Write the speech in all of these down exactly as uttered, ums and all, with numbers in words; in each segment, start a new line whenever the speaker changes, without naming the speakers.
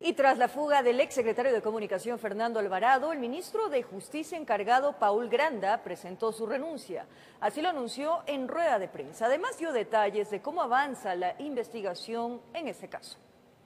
Y tras la fuga del exsecretario de Comunicación Fernando Alvarado, el ministro de Justicia encargado Paul Granda presentó su renuncia. Así lo anunció en rueda de prensa. Además dio detalles de cómo avanza la investigación en ese caso.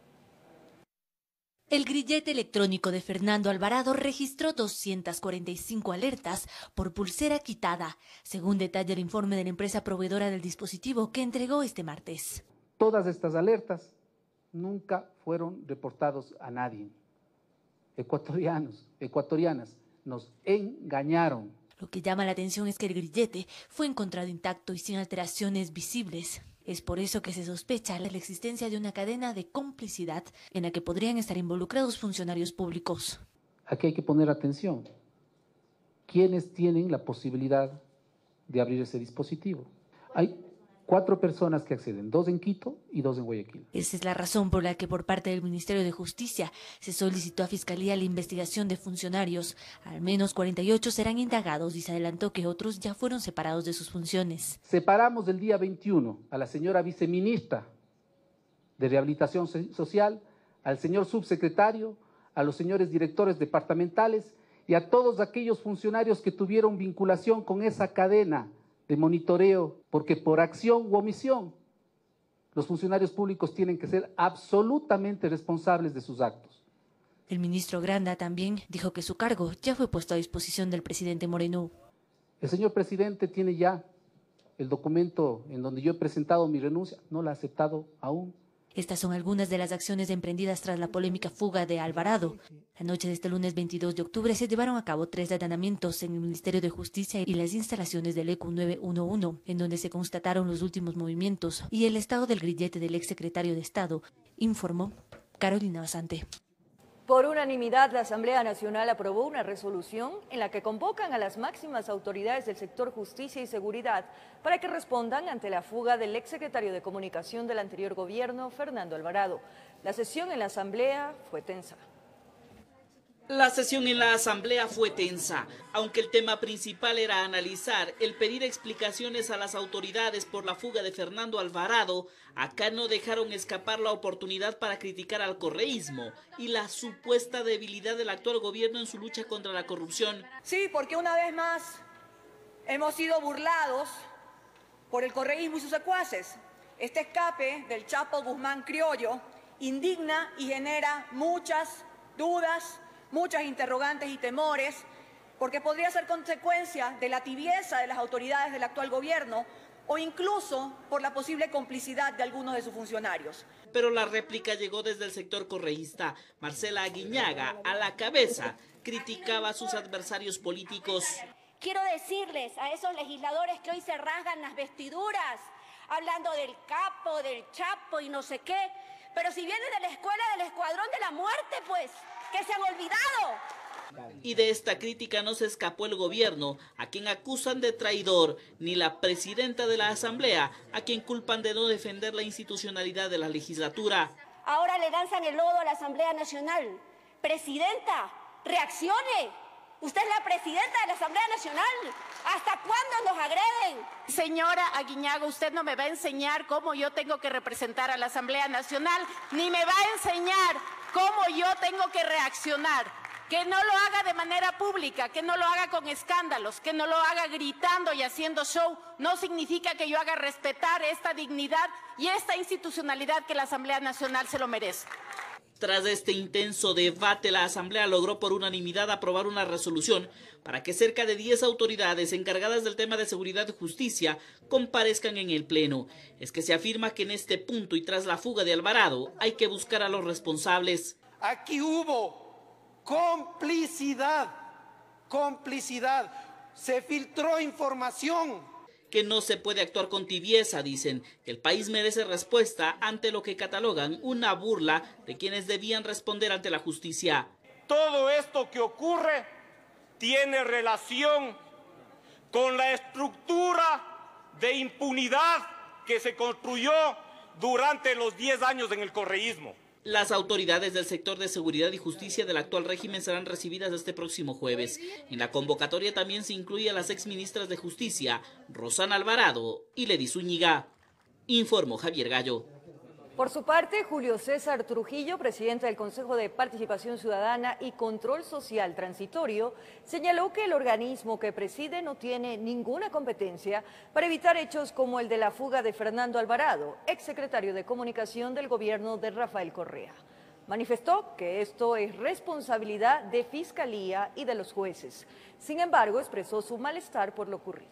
El grillete electrónico de Fernando Alvarado registró doscientas cuarenta y cinco alertas por pulsera quitada, según detalla el informe de la empresa proveedora del dispositivo que entregó este martes.
Todas estas alertas nunca fueron reportados a nadie. Ecuatorianos, ecuatorianas, nos engañaron.
Lo que llama la atención es que el grillete fue encontrado intacto y sin alteraciones visibles. Es por eso que se sospecha la existencia de una cadena de complicidad en la que podrían estar involucrados funcionarios públicos.
Aquí hay que poner atención. ¿Quiénes tienen la posibilidad de abrir ese dispositivo? Hay cuatro personas que acceden, dos en Quito y dos en Guayaquil.
Esa es la razón por la que por parte del Ministerio de Justicia se solicitó a Fiscalía la investigación de funcionarios. Al menos cuarenta y ocho serán indagados y se adelantó que otros ya fueron separados de sus funciones.
Separamos el día veintiuno a la señora viceministra de Rehabilitación Social, al señor subsecretario, a los señores directores departamentales y a todos aquellos funcionarios que tuvieron vinculación con esa cadena de monitoreo, porque por acción u omisión los funcionarios públicos tienen que ser absolutamente responsables de sus actos.
El ministro Granda también dijo que su cargo ya fue puesto a disposición del presidente Moreno.
El señor presidente tiene ya el documento en donde yo he presentado mi renuncia, no la ha aceptado aún.
Estas son algunas de las acciones emprendidas tras la polémica fuga de Alvarado. La noche de este lunes veintidós de octubre se llevaron a cabo tres allanamientos en el Ministerio de Justicia y las instalaciones del E Q nueve uno uno, en donde se constataron los últimos movimientos y el estado del grillete del exsecretario de Estado, informó Carolina Basante.
Por unanimidad, la Asamblea Nacional aprobó una resolución en la que convocan a las máximas autoridades del sector justicia y seguridad para que respondan ante la fuga del exsecretario de Comunicación del anterior gobierno, Fernando Alvarado. La sesión en la Asamblea fue tensa.
La sesión en la Asamblea fue tensa, aunque el tema principal era analizar el pedir explicaciones a las autoridades por la fuga de Fernando Alvarado. Acá no dejaron escapar la oportunidad para criticar al correísmo y la supuesta debilidad del actual gobierno en su lucha contra la corrupción.
Sí, porque una vez más hemos sido burlados por el correísmo y sus secuaces. Este escape del Chapo Guzmán criollo indigna y genera muchas dudas, muchas interrogantes y temores, porque podría ser consecuencia de la tibieza de las autoridades del actual gobierno o incluso por la posible complicidad de algunos de sus funcionarios.
Pero la réplica llegó desde el sector correísta. Marcela Aguiñaga, a la cabeza, criticaba a sus adversarios políticos.
Quiero decirles a esos legisladores que hoy se rasgan las vestiduras, hablando del capo, del chapo y no sé qué, pero si vienen de la escuela del escuadrón de la muerte, pues, que se han olvidado.
Y de esta crítica no se escapó el gobierno, a quien acusan de traidor, ni la presidenta de la Asamblea, a quien culpan de no defender la institucionalidad de la legislatura.
Ahora le lanzan el lodo a la Asamblea Nacional. Presidenta, reaccione. Usted es la presidenta de la Asamblea Nacional. ¿Hasta cuándo nos agreden?
Señora Aguiñaga, usted no me va a enseñar cómo yo tengo que representar a la Asamblea Nacional, ni me va a enseñar cómo yo tengo que reaccionar. Que no lo haga de manera pública, que no lo haga con escándalos, que no lo haga gritando y haciendo show. No significa que yo haga respetar esta dignidad y esta institucionalidad que la Asamblea Nacional se lo merece.
Tras este intenso debate, la Asamblea logró por unanimidad aprobar una resolución para que cerca de diez autoridades encargadas del tema de seguridad y justicia comparezcan en el Pleno. Es que se afirma que en este punto y tras la fuga de Alvarado hay que buscar a los responsables.
Aquí hubo complicidad, complicidad, se filtró información.
Que no se puede actuar con tibieza, dicen, que el país merece respuesta ante lo que catalogan una burla de quienes debían responder ante la justicia.
Todo esto que ocurre tiene relación con la estructura de impunidad que se construyó durante los diez años en el correísmo.
Las autoridades del sector de seguridad y justicia del actual régimen serán recibidas este próximo jueves. En la convocatoria también se incluye a las exministras de Justicia, Rosana Alvarado y Ledis Zúñiga. Informó Javier Gallo.
Por su parte, Julio César Trujillo, presidente del Consejo de Participación Ciudadana y Control Social Transitorio, señaló que el organismo que preside no tiene ninguna competencia para evitar hechos como el de la fuga de Fernando Alvarado, exsecretario de Comunicación del gobierno de Rafael Correa. Manifestó que esto es responsabilidad de Fiscalía y de los jueces. Sin embargo, expresó su malestar por lo ocurrido.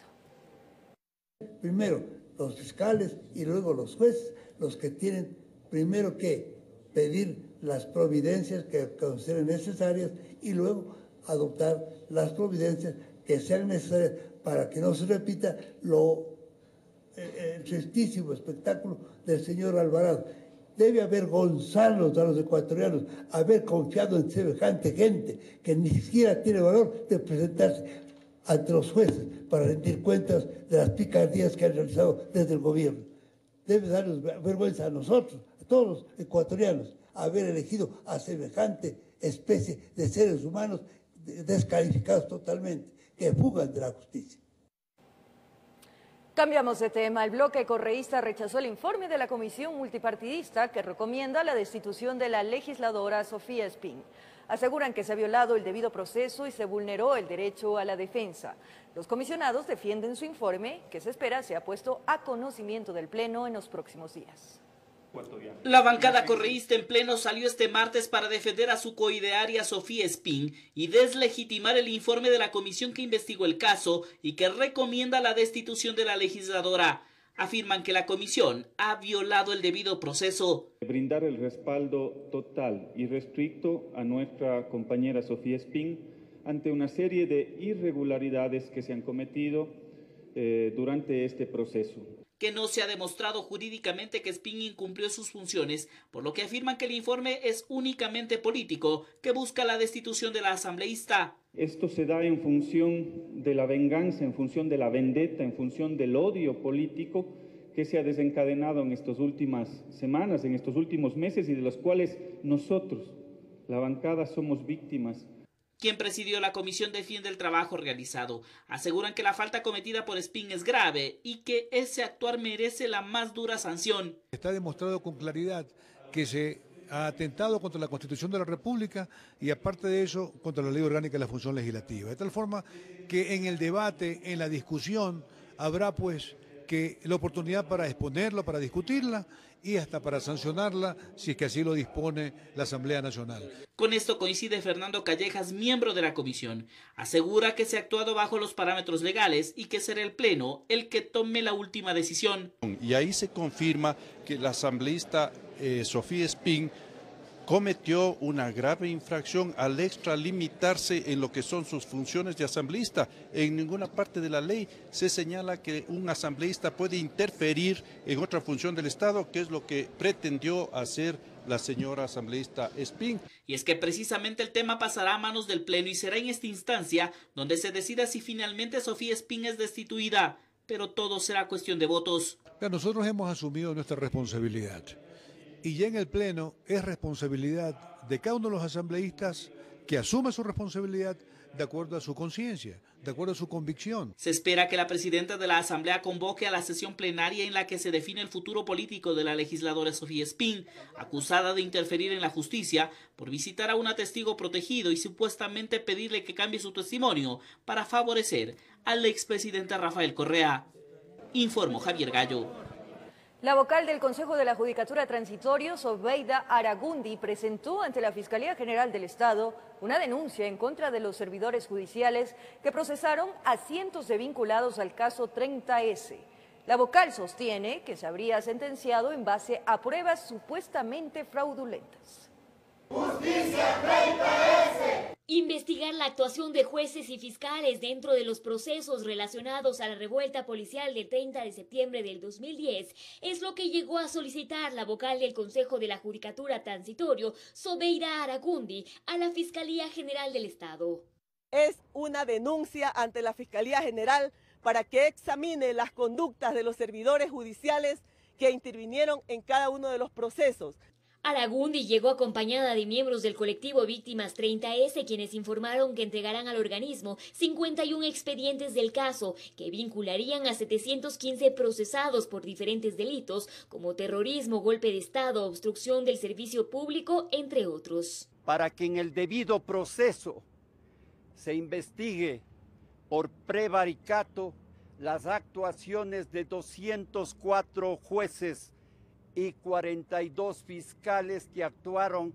Primero los fiscales y luego los jueces, los que tienen primero que pedir las providencias que consideren necesarias y luego adoptar las providencias que sean necesarias para que no se repita lo, el tristísimo espectáculo del señor Alvarado. Debe avergonzarnos a los ecuatorianos haber confiado en semejante gente que ni siquiera tiene valor de presentarse ante los jueces para rendir cuentas de las picardías que han realizado desde el gobierno. Debe darnos vergüenza a nosotros, a todos los ecuatorianos, haber elegido a semejante especie de seres humanos descalificados totalmente, que fugan de la justicia.
Cambiamos de tema. El bloque correísta rechazó el informe de la comisión multipartidista que recomienda la destitución de la legisladora Sofía Espín. Aseguran que se ha violado el debido proceso y se vulneró el derecho a la defensa. Los comisionados defienden su informe, que se espera sea puesto a conocimiento del Pleno en los próximos días.
La bancada correísta en pleno salió este martes para defender a su coidearia Sofía Espín y deslegitimar el informe de la comisión que investigó el caso y que recomienda la destitución de la legisladora. Afirman que la comisión ha violado el debido proceso.
Brindar el respaldo total y restricto a nuestra compañera Sofía Espín ante una serie de irregularidades que se han cometido eh, durante este proceso.
Que no se ha demostrado jurídicamente que Espín incumplió sus funciones, por lo que afirman que el informe es únicamente político, que busca la destitución de la asambleísta.
Esto se da en función de la venganza, en función de la vendetta, en función del odio político que se ha desencadenado en estas últimas semanas, en estos últimos meses y de los cuales nosotros, la bancada, somos víctimas.
Quien presidió la comisión defiende el trabajo realizado. Aseguran que la falta cometida por Espín es grave y que ese actuar merece la más dura sanción.
Está demostrado con claridad que se ha atentado contra la Constitución de la República y aparte de eso contra la Ley Orgánica de la Función Legislativa. De tal forma que en el debate, en la discusión, habrá pues que la oportunidad para exponerla, para discutirla y hasta para sancionarla si es que así lo dispone la Asamblea Nacional.
Con esto coincide Fernando Callejas, miembro de la comisión. Asegura que se ha actuado bajo los parámetros legales y que será el Pleno el que tome la última decisión.
Y ahí se confirma que la asambleísta eh, Sofía Espín cometió una grave infracción al extralimitarse en lo que son sus funciones de asambleísta. En ninguna parte de la ley se señala que un asambleísta puede interferir en otra función del Estado, que es lo que pretendió hacer la señora asambleísta Espín.
Y es que precisamente el tema pasará a manos del Pleno y será en esta instancia donde se decida si finalmente Sofía Espín es destituida, pero todo será cuestión de votos.
Pero nosotros hemos asumido nuestra responsabilidad. Y ya en el Pleno es responsabilidad de cada uno de los asambleístas que asuma su responsabilidad de acuerdo a su conciencia, de acuerdo a su convicción.
Se espera que la presidenta de la Asamblea convoque a la sesión plenaria en la que se define el futuro político de la legisladora Sofía Espín, acusada de interferir en la justicia por visitar a un testigo protegido y supuestamente pedirle que cambie su testimonio para favorecer al expresidente Rafael Correa. Informó Javier Gallo.
La vocal del Consejo de la Judicatura Transitorio, Sobeida Aragundi, presentó ante la Fiscalía General del Estado una denuncia en contra de los servidores judiciales que procesaron a cientos de vinculados al caso treinta ese. La vocal sostiene que se habría sentenciado en base a pruebas supuestamente fraudulentas.
¡Justicia treinta ese!
Investigar la actuación de jueces y fiscales dentro de los procesos relacionados a la revuelta policial del treinta de septiembre del dos mil diez es lo que llegó a solicitar la vocal del Consejo de la Judicatura Transitorio, Sobeida Aragundi, a la Fiscalía General del Estado.
Es una denuncia ante la Fiscalía General para que examine las conductas de los servidores judiciales que intervinieron en cada uno de los procesos.
Aragundi llegó acompañada de miembros del colectivo Víctimas treinta ese, quienes informaron que entregarán al organismo cincuenta y un expedientes del caso que vincularían a setecientos quince procesados por diferentes delitos como terrorismo, golpe de Estado, obstrucción del servicio público, entre otros.
Para que en el debido proceso se investigue por prevaricato las actuaciones de doscientos cuatro jueces y cuarenta y dos fiscales que actuaron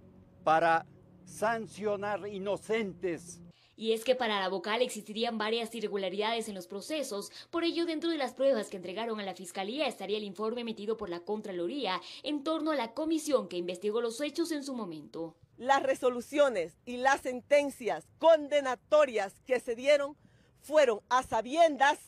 para sancionar inocentes.
Y es que para la vocal existirían varias irregularidades en los procesos, por ello dentro de las pruebas que entregaron a la Fiscalía estaría el informe emitido por la Contraloría en torno a la comisión que investigó los hechos en su momento.
Las resoluciones y las sentencias condenatorias que se dieron fueron a sabiendas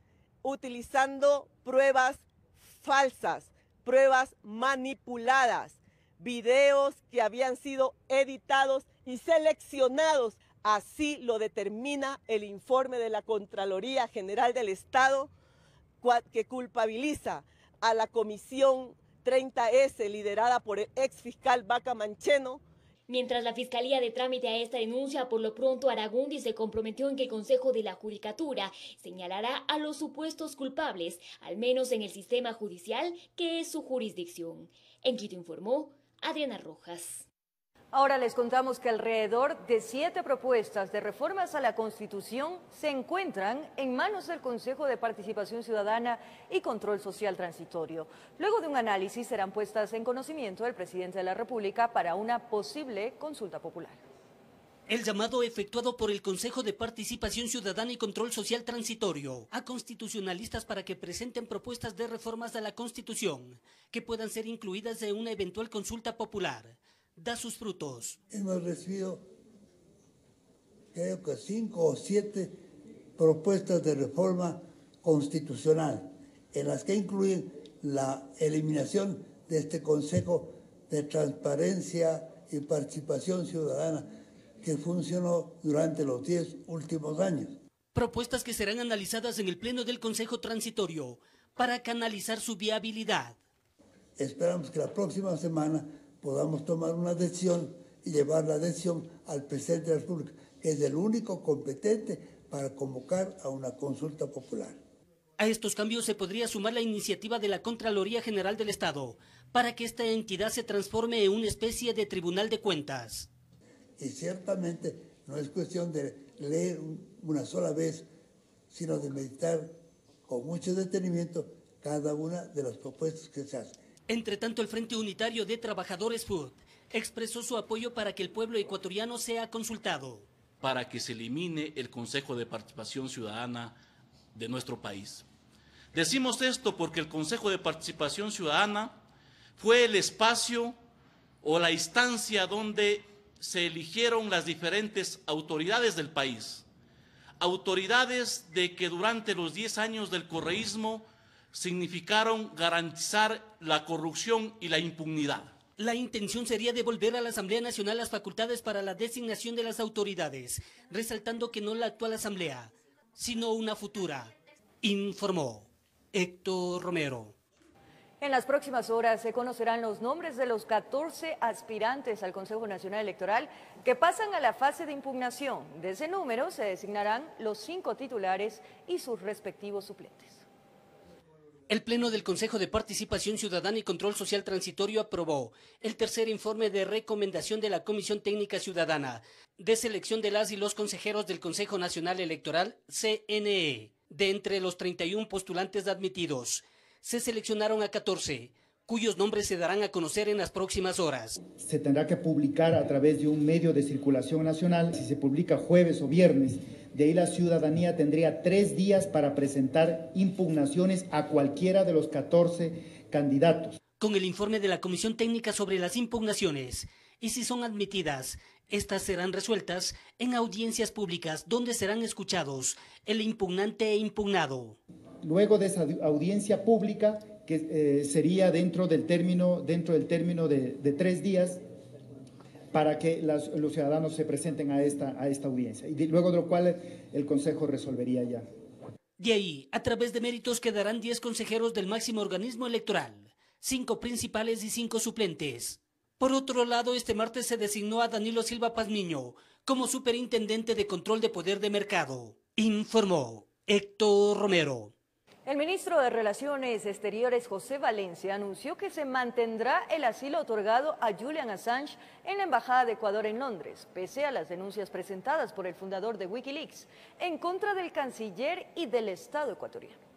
utilizando pruebas falsas, pruebas manipuladas, videos que habían sido editados y seleccionados. Así lo determina el informe de la Contraloría General del Estado, que culpabiliza a la Comisión treinta ese liderada por el ex fiscal Vaca Mancheno.
Mientras la Fiscalía de trámite a esta denuncia, por lo pronto Aragundi se comprometió en que el Consejo de la Judicatura señalará a los supuestos culpables, al menos en el sistema judicial, que es su jurisdicción. En Quito informó Adriana Rojas.
Ahora les contamos que alrededor de siete propuestas de reformas a la Constitución se encuentran en manos del Consejo de Participación Ciudadana y Control Social Transitorio. Luego de un análisis serán puestas en conocimiento del presidente de la República para una posible consulta popular.
El llamado efectuado por el Consejo de Participación Ciudadana y Control Social Transitorio a constitucionalistas para que presenten propuestas de reformas a la Constitución que puedan ser incluidas en una eventual consulta popular da sus frutos.
Hemos recibido, creo que cinco o siete propuestas de reforma constitucional, en las que incluyen la eliminación de este Consejo de Transparencia y Participación Ciudadana que funcionó durante los diez últimos años.
Propuestas que serán analizadas en el Pleno del Consejo Transitorio para canalizar su viabilidad.
Esperamos que la próxima semana podamos tomar una decisión y llevar la decisión al presidente de la República, que es el único competente para convocar a una consulta popular.
A estos cambios se podría sumar la iniciativa de la Contraloría General del Estado para que esta entidad se transforme en una especie de tribunal de cuentas.
Y ciertamente no es cuestión de leer una sola vez, sino de meditar con mucho detenimiento cada una de las propuestas que se hacen.
Entre tanto, el Frente Unitario de Trabajadores F U D expresó su apoyo para que el pueblo ecuatoriano sea consultado.
Para que se elimine el Consejo de Participación Ciudadana de nuestro país. Decimos esto porque el Consejo de Participación Ciudadana fue el espacio o la instancia donde se eligieron las diferentes autoridades del país. Autoridades de que durante los diez años del correísmo significaron garantizar la corrupción y la impunidad.
La intención sería devolver a la Asamblea Nacional las facultades para la designación de las autoridades, resaltando que no la actual Asamblea, sino una futura, informó Héctor Romero.
En las próximas horas se conocerán los nombres de los catorce aspirantes al Consejo Nacional Electoral que pasan a la fase de impugnación. De ese número se designarán los cinco titulares y sus respectivos suplentes.
El Pleno del Consejo de Participación Ciudadana y Control Social Transitorio aprobó el tercer informe de recomendación de la Comisión Técnica Ciudadana de selección de las y los consejeros del Consejo Nacional Electoral, C N E. De entre los treinta y un postulantes admitidos, se seleccionaron a catorce, cuyos nombres se darán a conocer en las próximas horas.
Se tendrá que publicar a través de un medio de circulación nacional. Si se publica jueves o viernes, de ahí la ciudadanía tendría tres días para presentar impugnaciones a cualquiera de los catorce candidatos.
Con el informe de la Comisión Técnica sobre las impugnaciones, y si son admitidas, estas serán resueltas en audiencias públicas donde serán escuchados el impugnante e impugnado.
Luego de esa audiencia pública, que eh, sería dentro del término, dentro del término de, de tres días, para que las, los ciudadanos se presenten a esta, a esta audiencia, y de, luego de lo cual el Consejo resolvería ya.
De ahí, a través de méritos quedarán diez consejeros del máximo organismo electoral, cinco principales y cinco suplentes. Por otro lado, este martes se designó a Danilo Silva Pazmiño como superintendente de control de poder de mercado. Informó Héctor Romero.
El ministro de Relaciones Exteriores, José Valencia, anunció que se mantendrá el asilo otorgado a Julian Assange en la Embajada de Ecuador en Londres, pese a las denuncias presentadas por el fundador de Wikileaks en contra del canciller y del Estado ecuatoriano.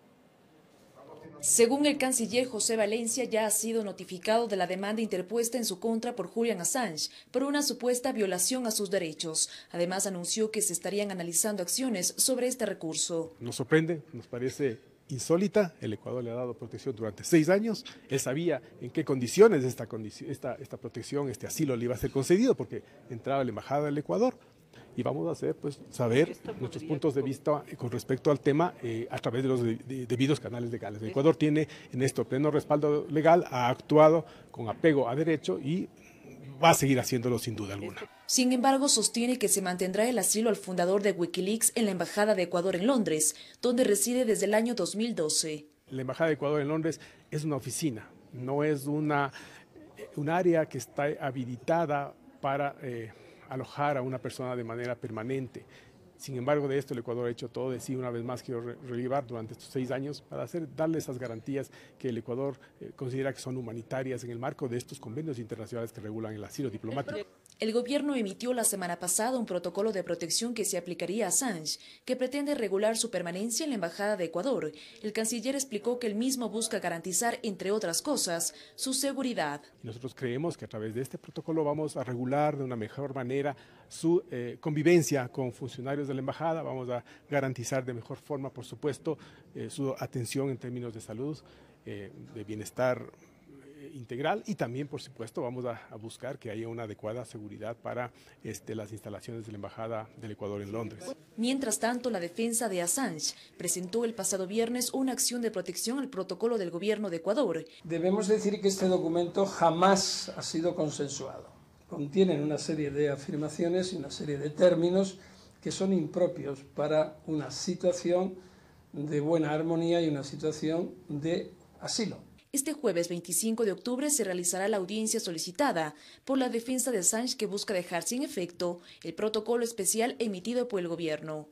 Según el canciller José Valencia, ya ha sido notificado de la demanda interpuesta en su contra por Julian Assange por una supuesta violación a sus derechos. Además, anunció que se estarían analizando acciones sobre este recurso.
Nos sorprende, nos parece insólita. El Ecuador le ha dado protección durante seis años. Él sabía en qué condiciones esta, condición, esta, esta protección, este asilo le iba a ser concedido, porque entraba a la Embajada del Ecuador. Y vamos a hacer, pues, saber nuestros puntos de vista con respecto al tema eh, a través de los de, de, debidos canales legales. El Ecuador tiene en esto pleno respaldo legal, ha actuado con apego a derecho y va a seguir haciéndolo sin duda alguna.
Sin embargo, sostiene que se mantendrá el asilo al fundador de Wikileaks en la Embajada de Ecuador en Londres, donde reside desde el año dos mil doce.
La Embajada de Ecuador en Londres es una oficina, no es una, un área que está habilitada para Eh, alojar a una persona de manera permanente. Sin embargo, de esto el Ecuador ha hecho todo de sí. Una vez más quiero relevar durante estos seis años para hacer, darle esas garantías que el Ecuador eh, considera que son humanitarias en el marco de estos convenios internacionales que regulan el asilo diplomático.
El gobierno emitió la semana pasada un protocolo de protección que se aplicaría a Assange, que pretende regular su permanencia en la Embajada de Ecuador. El canciller explicó que el mismo busca garantizar, entre otras cosas, su seguridad.
Nosotros creemos que a través de este protocolo vamos a regular de una mejor manera su eh, convivencia con funcionarios de la Embajada, vamos a garantizar de mejor forma, por supuesto, eh, su atención en términos de salud, eh, de bienestar integral, y también, por supuesto, vamos a, a buscar que haya una adecuada seguridad para este, las instalaciones de la Embajada del Ecuador en Londres.
Mientras tanto, la defensa de Assange presentó el pasado viernes una acción de protección al protocolo del gobierno de Ecuador.
Debemos decir que este documento jamás ha sido consensuado. Contienen una serie de afirmaciones y una serie de términos que son impropios para una situación de buena armonía y una situación de asilo.
Este jueves veinticinco de octubre se realizará la audiencia solicitada por la defensa de Assange, que busca dejar sin efecto el protocolo especial emitido por el gobierno.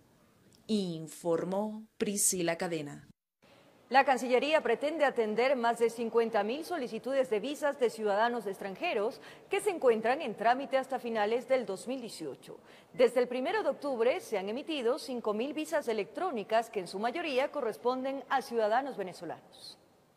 Informó Priscila Cadena.
La Cancillería pretende atender más de cincuenta mil solicitudes de visas de ciudadanos extranjeros que se encuentran en trámite hasta finales del dos mil dieciocho. Desde el primero de octubre se han emitido cinco mil visas electrónicas que en su mayoría corresponden a ciudadanos venezolanos.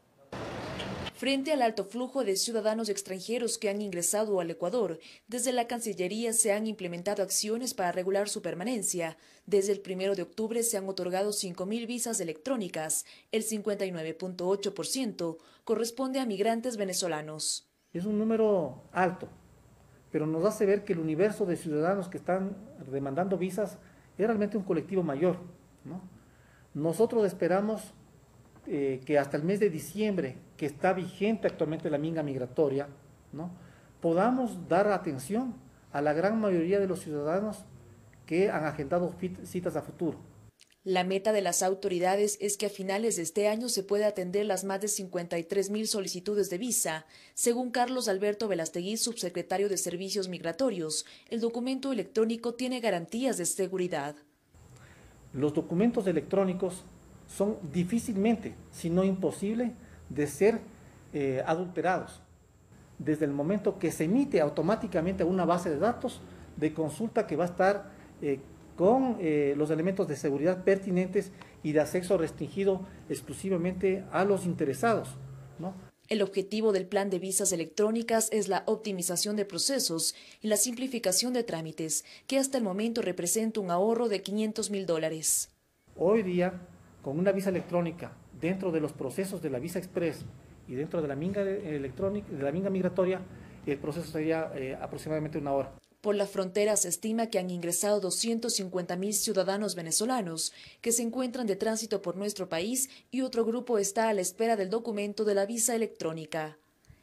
Frente al alto flujo de ciudadanos extranjeros que han ingresado al Ecuador, desde la Cancillería se han implementado acciones para regular su permanencia. Desde el primero de octubre se han otorgado cinco mil visas electrónicas. El cincuenta y nueve punto ocho por ciento corresponde a migrantes venezolanos.
Es un número alto, pero nos hace ver que el universo de ciudadanos que están demandando visas es realmente un colectivo mayor, ¿no? Nosotros esperamos Eh, que hasta el mes de diciembre, que está vigente actualmente la minga migratoria, ¿no?, podamos dar atención a la gran mayoría de los ciudadanos que han agendado citas a futuro.
La meta de las autoridades es que a finales de este año se pueda atender las más de cincuenta y tres mil solicitudes de visa. Según Carlos Alberto Velastegui, subsecretario de Servicios Migratorios, el documento electrónico tiene garantías de seguridad.
Los documentos electrónicos son difícilmente, si no imposible, de ser eh, adulterados. Desde el momento que se emite automáticamente una base de datos de consulta que va a estar eh, con eh, los elementos de seguridad pertinentes y de acceso restringido exclusivamente a los interesados, ¿no?
El objetivo del plan de visas electrónicas es la optimización de procesos y la simplificación de trámites, que hasta el momento representa un ahorro de quinientos mil dólares.
Hoy día, con una visa electrónica dentro de los procesos de la visa express y dentro de la minga electrónica, de la minga migratoria, el proceso sería eh, aproximadamente una hora.
Por la frontera se estima que han ingresado doscientos cincuenta mil ciudadanos venezolanos que se encuentran de tránsito por nuestro país, y otro grupo está a la espera del documento de la visa electrónica.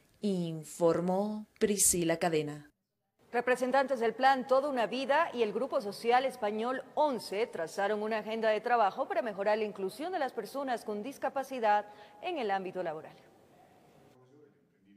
Informó Priscila Cadena.
Representantes del plan Toda una Vida y el Grupo Social Español once trazaron una agenda de trabajo para mejorar la inclusión de las personas con discapacidad en el ámbito laboral.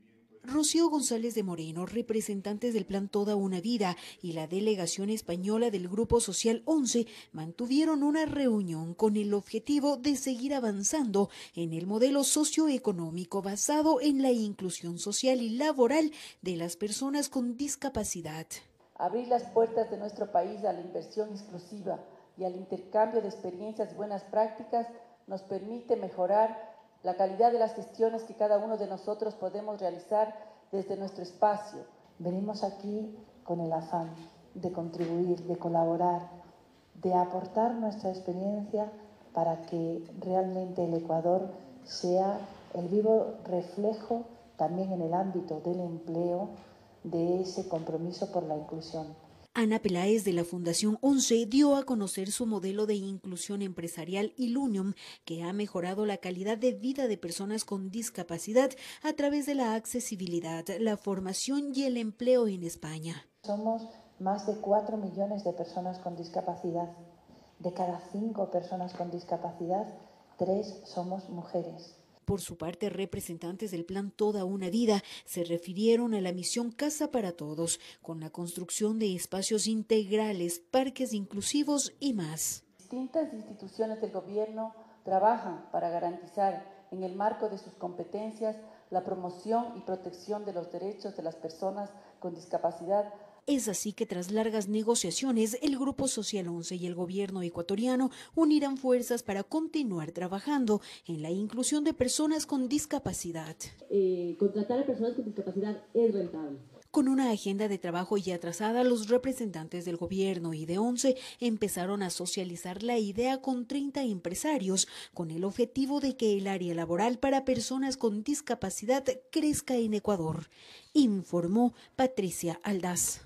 Rocío González de Moreno, representantes del Plan Toda una Vida y la delegación española del Grupo Social once mantuvieron una reunión con el objetivo de seguir avanzando en el modelo socioeconómico basado en la inclusión social y laboral de las personas con discapacidad.
Abrir las puertas de nuestro país a la inversión exclusiva y al intercambio de experiencias y buenas prácticas nos permite mejorar la calidad de las gestiones que cada uno de nosotros podemos realizar desde nuestro espacio. Venimos aquí con el afán de contribuir, de colaborar, de aportar nuestra experiencia para que realmente el Ecuador sea el vivo reflejo también en el ámbito del empleo de ese compromiso por la inclusión.
Ana Peláez de la Fundación once dio a conocer su modelo de inclusión empresarial Ilunium, que ha mejorado la calidad de vida de personas con discapacidad a través de la accesibilidad, la formación y el empleo en España.
Somos más de cuatro millones de personas con discapacidad. De cada cinco personas con discapacidad, tres somos mujeres.
Por su parte, representantes del Plan Toda una Vida se refirieron a la misión Casa para Todos, con la construcción de espacios integrales, parques inclusivos y más.
Distintas instituciones del gobierno trabajan para garantizar, en el marco de sus competencias, la promoción y protección de los derechos de las personas con discapacidad.
Es así que tras largas negociaciones, el Grupo Social once y el gobierno ecuatoriano unirán fuerzas para continuar trabajando en la inclusión de personas con discapacidad.
Eh, contratar a personas con discapacidad es rentable.
Con una agenda de trabajo ya trazada, los representantes del gobierno y de once empezaron a socializar la idea con treinta empresarios, con el objetivo de que el área laboral para personas con discapacidad crezca en Ecuador, informó Patricia Aldaz.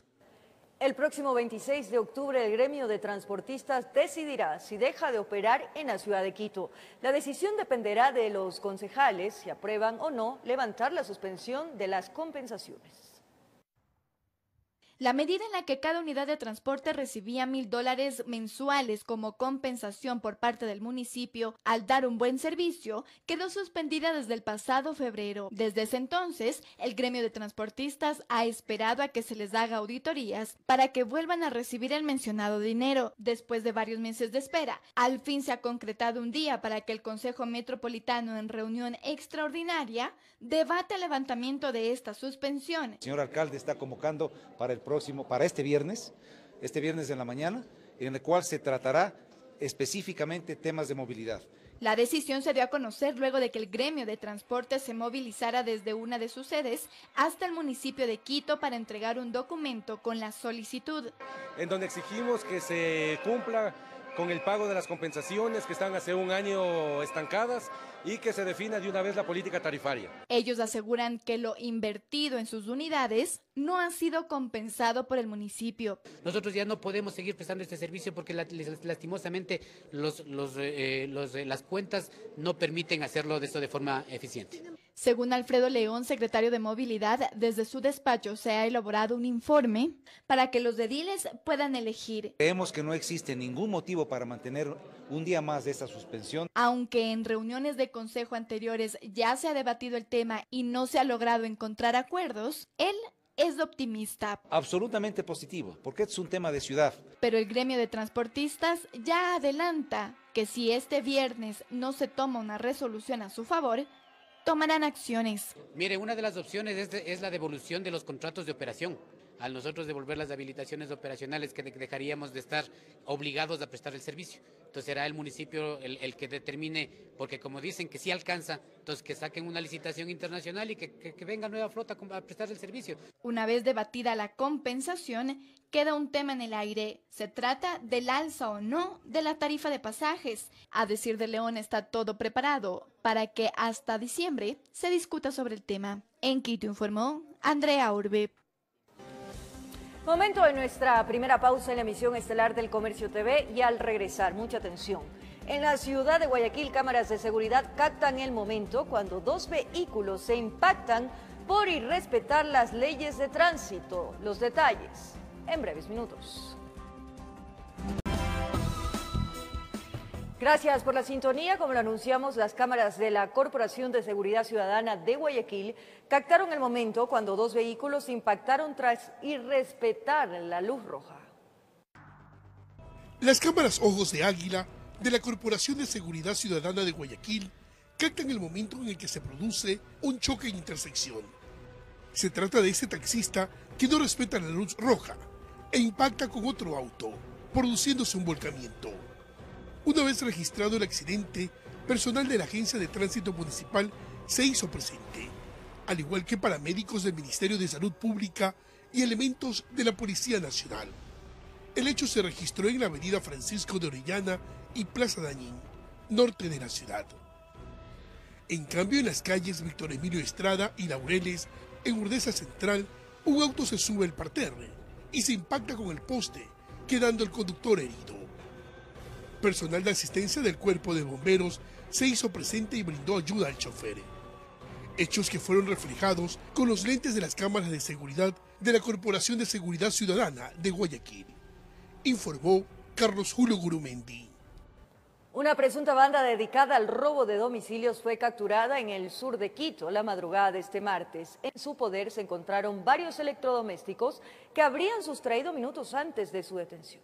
El próximo veintiséis de octubre el gremio de transportistas decidirá si deja de operar en la ciudad de Quito. La decisión dependerá de los concejales si aprueban o no levantar la suspensión de las compensaciones.
La medida en la que cada unidad de transporte recibía mil dólares mensuales como compensación por parte del municipio al dar un buen servicio quedó suspendida desde el pasado febrero. Desde ese entonces, el gremio de transportistas ha esperado a que se les haga auditorías para que vuelvan a recibir el mencionado dinero. Después de varios meses de espera, al fin se ha concretado un día para que el Consejo Metropolitano, en reunión extraordinaria, debate el levantamiento de esta suspensión.
El señor alcalde está convocando para el próximo, para este viernes, este viernes en la mañana, en el cual se tratará específicamente temas de movilidad.
La decisión se dio a conocer luego de que el gremio de transporte se movilizara desde una de sus sedes hasta el municipio de Quito para entregar un documento con la solicitud.
En donde exigimos que se cumpla con el pago de las compensaciones que están hace un año estancadas y que se defina de una vez la política tarifaria.
Ellos aseguran que lo invertido en sus unidades no ha sido compensado por el municipio.
Nosotros ya no podemos seguir prestando este servicio porque lastimosamente los, los, eh, los, eh, las cuentas no permiten hacerlo de esto de forma eficiente.
Según Alfredo León, secretario de Movilidad, desde su despacho se ha elaborado un informe para que los ediles puedan elegir.
Creemos que no existe ningún motivo para mantener un día más de esta suspensión.
Aunque en reuniones de consejo anteriores ya se ha debatido el tema y no se ha logrado encontrar acuerdos, él es optimista.
Absolutamente positivo, porque es un tema de ciudad.
Pero el gremio de transportistas ya adelanta que si este viernes no se toma una resolución a su favor, tomarán acciones.
Mire, una de las opciones es, de, es la devolución de los contratos de operación. Al nosotros devolver las habilitaciones operacionales que dejaríamos de estar obligados a prestar el servicio. Entonces será el municipio el, el que determine, porque como dicen que sí alcanza, entonces que saquen una licitación internacional y que, que, que venga nueva flota a prestar el servicio.
Una vez debatida la compensación, queda un tema en el aire. Se trata del alza o no de la tarifa de pasajes. A decir de León, está todo preparado para que hasta diciembre se discuta sobre el tema. En Quito informó Andrea Urbe.
Momento de nuestra primera pausa en la emisión estelar del Comercio T V y al regresar, mucha atención. En la ciudad de Guayaquil, cámaras de seguridad captan el momento cuando dos vehículos se impactan por irrespetar las leyes de tránsito. Los detalles en breves minutos. Gracias por la sintonía. Como lo anunciamos, las cámaras de la Corporación de Seguridad Ciudadana de Guayaquil captaron el momento cuando dos vehículos impactaron tras irrespetar la luz roja.
Las cámaras Ojos de Águila de la Corporación de Seguridad Ciudadana de Guayaquil captan el momento en el que se produce un choque en intersección. Se trata de este taxista que no respeta la luz roja e impacta con otro auto, produciéndose un volcamiento. Una vez registrado el accidente, personal de la Agencia de Tránsito Municipal se hizo presente, al igual que paramédicos del Ministerio de Salud Pública y elementos de la Policía Nacional. El hecho se registró en la avenida Francisco de Orellana y Plaza Dañín, norte de la ciudad. En cambio, en las calles Víctor Emilio Estrada y Laureles, en Urdesa Central, un auto se sube al parterre y se impacta con el poste, quedando el conductor herido. Personal de asistencia del Cuerpo de Bomberos se hizo presente y brindó ayuda al chofer. Hechos que fueron reflejados con los lentes de las cámaras de seguridad de la Corporación de Seguridad Ciudadana de Guayaquil, informó Carlos Julio Gurumendi.
Una presunta banda dedicada al robo de domicilios fue capturada en el sur de Quito la madrugada de este martes. En su poder se encontraron varios electrodomésticos que habrían sustraído minutos antes de su detención.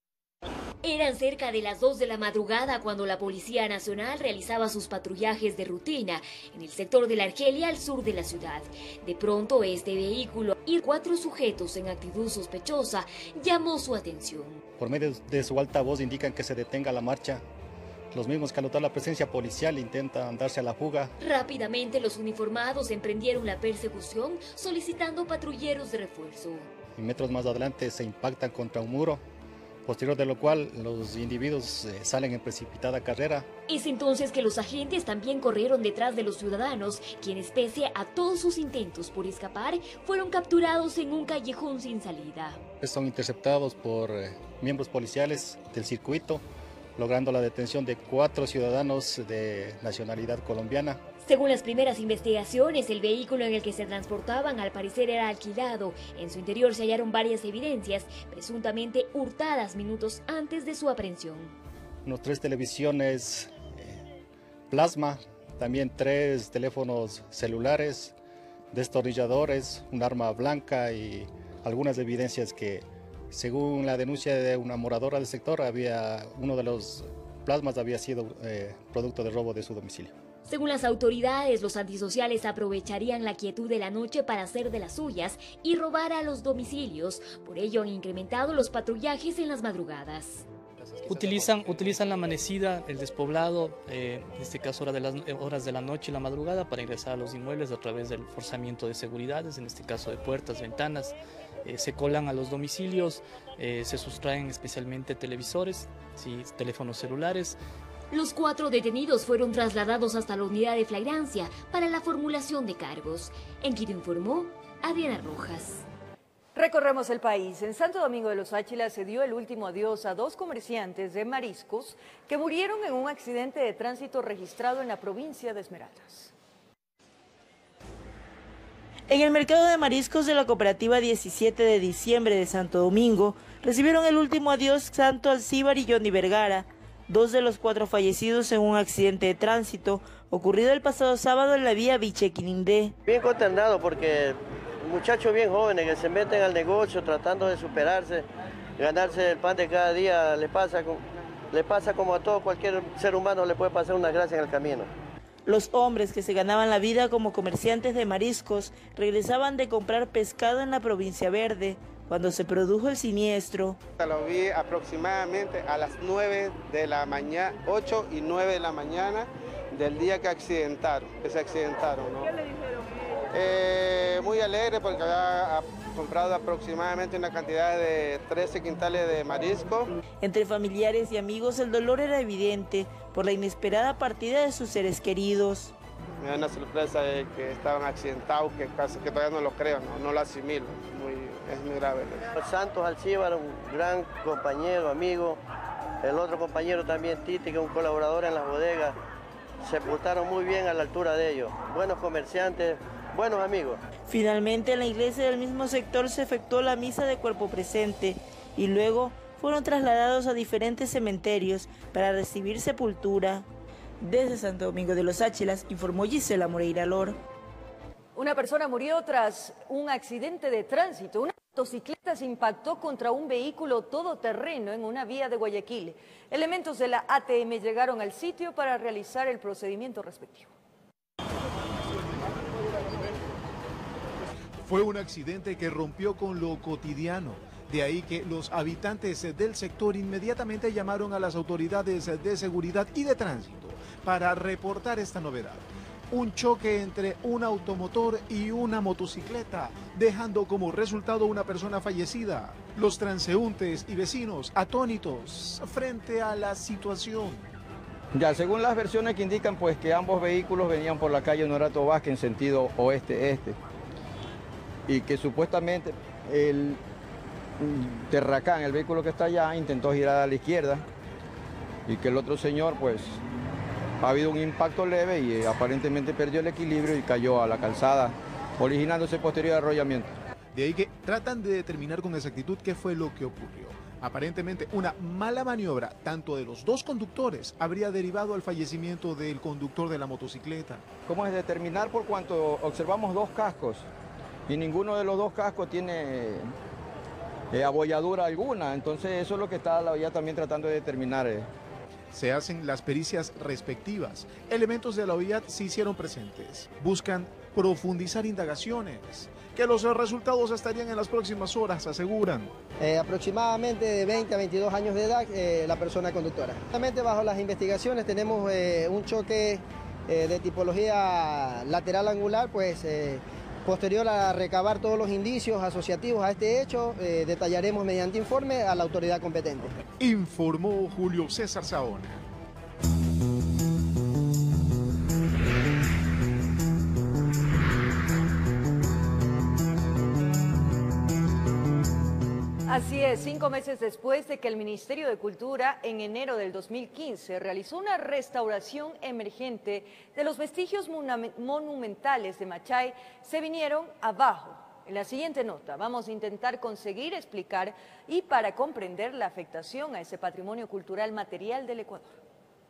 Eran cerca de las dos de la madrugada cuando la Policía Nacional realizaba sus patrullajes de rutina en el sector de la Argelia al sur de la ciudad. De pronto este vehículo y cuatro sujetos en actitud sospechosa llamó su atención.
Por medio de su altavoz indican que se detenga la marcha. Los mismos que al notar la presencia policial intentan darse a la fuga.
Rápidamente los uniformados emprendieron la persecución solicitando patrulleros de refuerzo.
Y metros más adelante se impactan contra un muro, posterior de lo cual los individuos eh, salen en precipitada carrera.
Es entonces que los agentes también corrieron detrás de los ciudadanos, quienes pese a todos sus intentos por escapar, fueron capturados en un callejón sin salida.
Son interceptados por eh, miembros policiales del circuito, logrando la detención de cuatro ciudadanos de nacionalidad colombiana.
Según las primeras investigaciones, el vehículo en el que se transportaban al parecer era alquilado. En su interior se hallaron varias evidencias, presuntamente hurtadas minutos antes de su aprehensión.
Unos tres televisiones eh, plasma, también tres teléfonos celulares, destornilladores, un arma blanca y algunas evidencias que, según la denuncia de una moradora del sector, había uno de los plasmas había sido eh, producto de robo de su domicilio.
Según las autoridades, los antisociales aprovecharían la quietud de la noche para hacer de las suyas y robar a los domicilios. Por ello han incrementado los patrullajes en las madrugadas.
Utilizan, utilizan la amanecida, el despoblado, eh, en este caso hora de las horas de la noche y la madrugada, para ingresar a los inmuebles a través del forzamiento de seguridades, en este caso de puertas, ventanas. Eh, se colan a los domicilios, eh, se sustraen especialmente televisores, sí, teléfonos celulares.
Los cuatro detenidos fueron trasladados hasta la unidad de flagrancia para la formulación de cargos. En Quito informó Adriana Rojas.
Recorremos el país. En Santo Domingo de los Áchilas se dio el último adiós a dos comerciantes de mariscos que murieron en un accidente de tránsito registrado en la provincia de Esmeraldas.
En el mercado de mariscos de la cooperativa diecisiete de diciembre de Santo Domingo recibieron el último adiós Santo Alcíbar y Johnny Vergara, dos de los cuatro fallecidos en un accidente de tránsito ocurrido el pasado sábado en la vía Viche-Quinindé.
Bien consternado porque muchachos bien jóvenes que se meten al negocio tratando de superarse, ganarse el pan de cada día, le pasa, le pasa como a todo cualquier ser humano le puede pasar una desgracia en el camino.
Los hombres que se ganaban la vida como comerciantes de mariscos regresaban de comprar pescado en la provincia verde cuando se produjo el siniestro.
Lo vi aproximadamente a las nueve de la mañana, ocho y nueve de la mañana del día que accidentaron, que se accidentaron, ¿no? ¿Qué le dijeron? Eh, muy alegre porque había comprado aproximadamente una cantidad de trece quintales de marisco.
Entre familiares y amigos el dolor era evidente por la inesperada partida de sus seres queridos.
Me da una sorpresa de que estaban accidentados, que casi que todavía no lo creo, no, no lo asimilo, muy, es muy grave.
Santos Alcíbar, un gran compañero, amigo, el otro compañero también, Titi, que es un colaborador en las bodegas, se portaron muy bien a la altura de ellos, buenos comerciantes, buenos amigos.
Finalmente en la iglesia del mismo sector se efectuó la misa de cuerpo presente y luego fueron trasladados a diferentes cementerios para recibir sepultura. Desde Santo Domingo de los Áchilas, informó Gisela Moreira Lor.
Una persona murió tras un accidente de tránsito. Una motocicleta se impactó contra un vehículo todoterreno en una vía de Guayaquil. Elementos de la A T M llegaron al sitio para realizar el procedimiento respectivo.
Fue un accidente que rompió con lo cotidiano. De ahí que los habitantes del sector inmediatamente llamaron a las autoridades de seguridad y de tránsito para reportar esta novedad. Un choque entre un automotor y una motocicleta, dejando como resultado una persona fallecida. Los transeúntes y vecinos atónitos frente a la situación.
Ya, según las versiones que indican, pues que ambos vehículos venían por la calle Honorato Vázquez en sentido oeste-este. Y que supuestamente el Terracán, el vehículo que está allá, intentó girar a la izquierda. Y que el otro señor, pues, ha habido un impacto leve y eh, aparentemente perdió el equilibrio y cayó a la calzada, originándose posterior arrollamiento.
De ahí que tratan de determinar con exactitud qué fue lo que ocurrió. Aparentemente una mala maniobra, tanto de los dos conductores, habría derivado al fallecimiento del conductor de la motocicleta.
¿Cómo es determinar? Por cuanto observamos dos cascos y ninguno de los dos cascos tiene eh, abolladura alguna, entonces eso es lo que está la vía también tratando de determinar. Eh.
Se hacen las pericias respectivas. Elementos de la O I A T se hicieron presentes. Buscan profundizar indagaciones, que los resultados estarían en las próximas horas, aseguran.
Eh, aproximadamente de veinte a veintidós años de edad, eh, la persona conductora. Justamente bajo las investigaciones tenemos eh, un choque eh, de tipología lateral angular, pues eh, posterior a recabar todos los indicios asociativos a este hecho, eh, detallaremos mediante informe a la autoridad competente.
Informó Julio César Saona.
Así es, cinco meses después de que el Ministerio de Cultura en enero del dos mil quince realizó una restauración emergente de los vestigios monumentales de Machay, se vinieron abajo. En la siguiente nota vamos a intentar conseguir explicar y para comprender la afectación a ese patrimonio cultural material del Ecuador.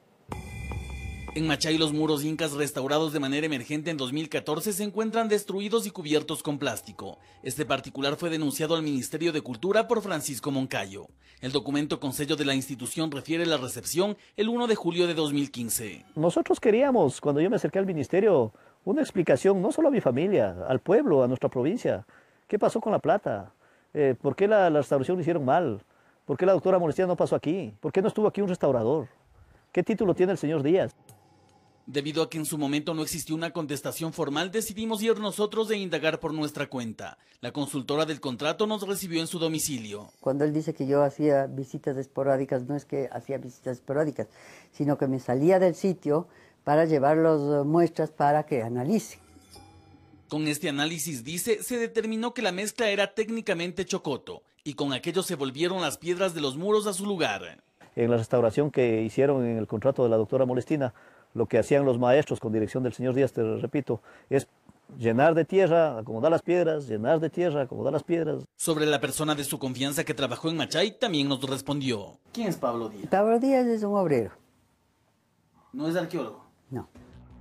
En Machay, los muros incas restaurados de manera emergente en dos mil catorce se encuentran destruidos y cubiertos con plástico. Este particular fue denunciado al Ministerio de Cultura por Francisco Moncayo. El documento con sello de la institución refiere la recepción el primero de julio de dos mil quince.
Nosotros queríamos, cuando yo me acerqué al ministerio, una explicación no solo a mi familia, al pueblo, a nuestra provincia. ¿Qué pasó con la plata? Eh, ¿Por qué la, la restauración lo hicieron mal? ¿Por qué la doctora Molestina no pasó aquí? ¿Por qué no estuvo aquí un restaurador? ¿Qué título tiene el señor Díaz?
Debido a que en su momento no existió una contestación formal, decidimos ir nosotros de indagar por nuestra cuenta. La consultora del contrato nos recibió en su domicilio.
Cuando él dice que yo hacía visitas esporádicas, no es que hacía visitas esporádicas, sino que me salía del sitio para llevar las muestras para que analicen.
Con este análisis, dice, se determinó que la mezcla era técnicamente chocoto y con aquello se volvieron las piedras de los muros a su lugar.
En la restauración que hicieron en el contrato de la doctora Molestina, lo que hacían los maestros con dirección del señor Díaz, te repito, es llenar de tierra, acomodar las piedras, llenar de tierra, acomodar las piedras.
Sobre la persona de su confianza que trabajó en Machay, también nos respondió. ¿Quién es Pablo Díaz?
Pablo Díaz es un obrero.
¿No es arqueólogo?
No.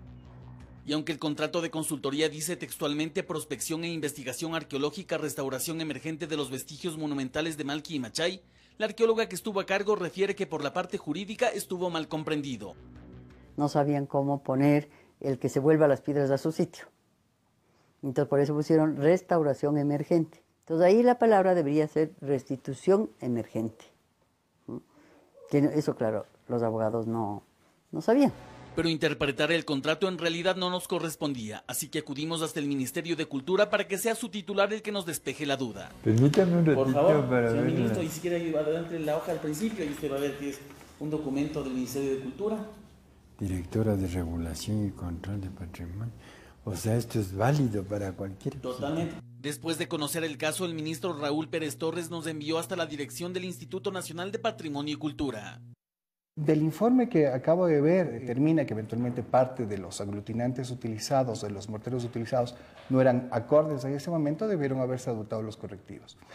Y aunque el contrato de consultoría dice textualmente prospección e investigación arqueológica, restauración emergente de los vestigios monumentales de Malqui y Machay, la arqueóloga que estuvo a cargo refiere que por la parte jurídica estuvo mal comprendido.
No sabían cómo poner el que se vuelva las piedras a su sitio. Entonces por eso pusieron restauración emergente. Entonces ahí la palabra debería ser restitución emergente. Que eso, claro, los abogados no, no sabían.
Pero interpretar el contrato en realidad no nos correspondía, así que acudimos hasta el Ministerio de Cultura para que sea su titular el que nos despeje la duda.
Permítame un ratito.
Por favor,
para
señor
ver
ministro,
la...
y si quiere llevar adelante la hoja al principio y usted va a ver que es un documento del Ministerio de Cultura.
Directora de Regulación y Control de Patrimonio. O sea, esto es válido para cualquier...
Totalmente. Después de conocer el caso, el ministro Raúl Pérez Torres nos envió hasta la dirección del Instituto Nacional de Patrimonio y Cultura.
Del informe que acabo de ver, determina que eventualmente parte de los aglutinantes utilizados, de los morteros utilizados, no eran acordes a ese momento, debieron haberse adoptado los correctivos.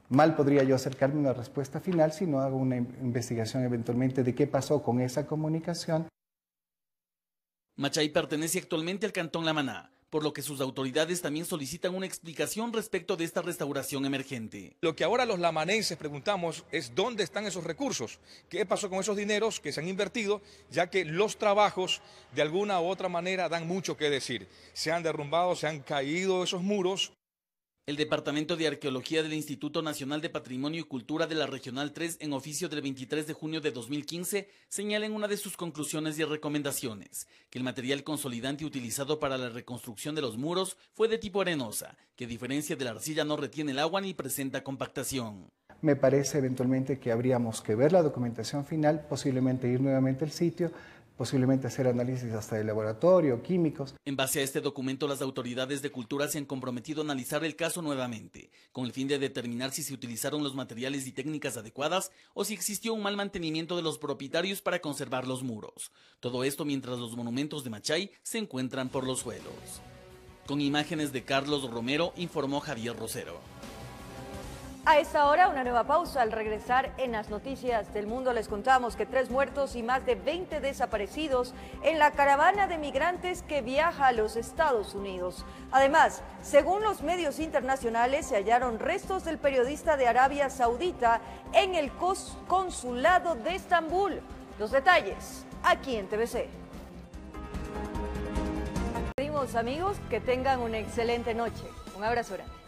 Mal podría yo acercarme a una respuesta final si no hago una investigación eventualmente de qué pasó con esa comunicación.
Machay pertenece actualmente al Cantón La Maná, por lo que sus autoridades también solicitan una explicación respecto de esta restauración emergente.
Lo que ahora los lamanenses preguntamos es dónde están esos recursos, qué pasó con esos dineros que se han invertido, ya que los trabajos de alguna u otra manera dan mucho que decir. Se han derrumbado, se han caído esos muros.
El Departamento de Arqueología del Instituto Nacional de Patrimonio y Cultura de la Regional tres, en oficio del veintitrés de junio de dos mil quince, señala en una de sus conclusiones y recomendaciones que el material consolidante utilizado para la reconstrucción de los muros fue de tipo arenosa, que a diferencia de la arcilla no retiene el agua ni presenta compactación.
Me parece eventualmente que habríamos que ver la documentación final, posiblemente ir nuevamente al sitio, posiblemente hacer análisis hasta de laboratorio, químicos.
En base a este documento, las autoridades de cultura se han comprometido a analizar el caso nuevamente, con el fin de determinar si se utilizaron los materiales y técnicas adecuadas o si existió un mal mantenimiento de los propietarios para conservar los muros. Todo esto mientras los monumentos de Machay se encuentran por los suelos. Con imágenes de Carlos Romero, informó Javier Rosero.
A esta hora, una nueva pausa. Al regresar en las noticias del mundo les contamos que tres muertos y más de veinte desaparecidos en la caravana de migrantes que viaja a los Estados Unidos. Además, según los medios internacionales, se hallaron restos del periodista de Arabia Saudita en el consulado de Estambul. Los detalles aquí en T V C. Pedimos, amigos, que tengan una excelente noche. Un abrazo grande.